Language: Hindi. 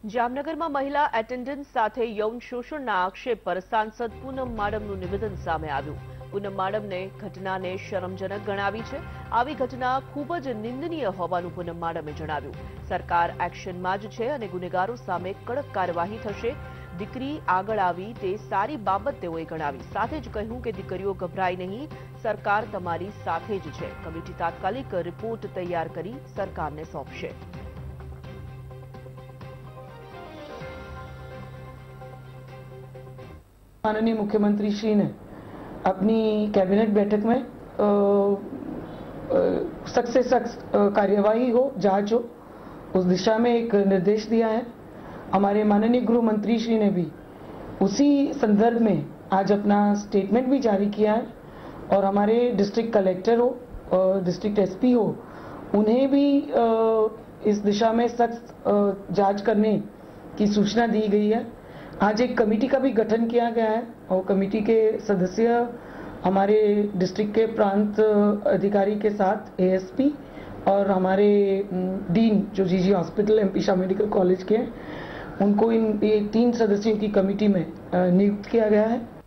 જામનગરમાં મહિલા એટેન્ડન્ટ સાથે યૌન શોષણના આક્ષેપ પર સાંસદ પૂનમ માડમનું નિવેદન સામે આવ્યું। પૂનમ માડમને ઘટનાને શરમજનક ગણાવી છે। આવી ઘટના ખૂબ જ નિંદનીય હોવાનું પૂનમ માડમે જણાવ્યું। સરકાર એક્શનમાં જ છે અને ગુનેગારો સામે કડક કાર્યવાહી થશે। દીકરી આગળ આવી તે સારી બાબત તેઓએ ગણાવી। સાથે જ કહ્યું કે દીકરીઓ ગભરાય નહીં, સરકાર તમારી સાથે જ છે। કમિટી તાત્કાલિક રિપોર્ટ તૈયાર કરી સરકારને સોંપશે। माननीय मुख्यमंत्री श्री ने अपनी कैबिनेट बैठक में सख्त से सख्त कार्यवाही हो, जांच हो, उस दिशा में एक निर्देश दिया है। हमारे माननीय गृह मंत्री श्री ने भी उसी संदर्भ में आज अपना स्टेटमेंट भी जारी किया है और हमारे डिस्ट्रिक्ट कलेक्टर हो, डिस्ट्रिक्ट एसपी हो, उन्हें भी इस दिशा में सख्त जांच करने की सूचना दी गई है। आज एक कमेटी का भी गठन किया गया है और कमेटी के सदस्य हमारे डिस्ट्रिक्ट के प्रांत अधिकारी के साथ एएसपी और हमारे डीन जो GG hospital MP Shah medical college के हैं, उनको इन 3 सदस्यों की कमेटी में नियुक्त किया गया है।